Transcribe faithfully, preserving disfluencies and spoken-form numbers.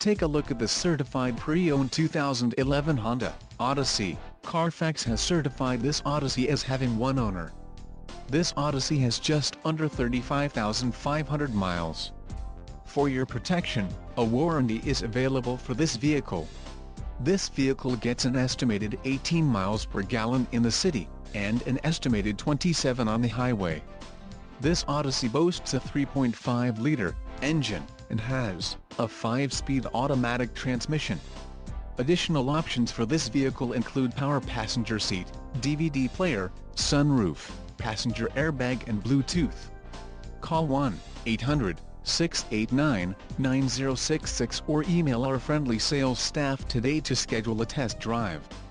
Take a look at the certified pre-owned two thousand eleven Honda Odyssey. Carfax has certified this Odyssey as having one owner. This Odyssey has just under thirty-five thousand five hundred miles. For your protection, a warranty is available for this vehicle. This vehicle gets an estimated eighteen miles per gallon in the city, and an estimated twenty-seven on the highway. This Odyssey boasts a three point five liter engine, and has a five-speed automatic transmission. Additional options for this vehicle include power passenger seat, D V D player, sunroof, passenger airbag and Bluetooth. Call one eight hundred, six eight nine, nine zero six six or email our friendly sales staff today to schedule a test drive.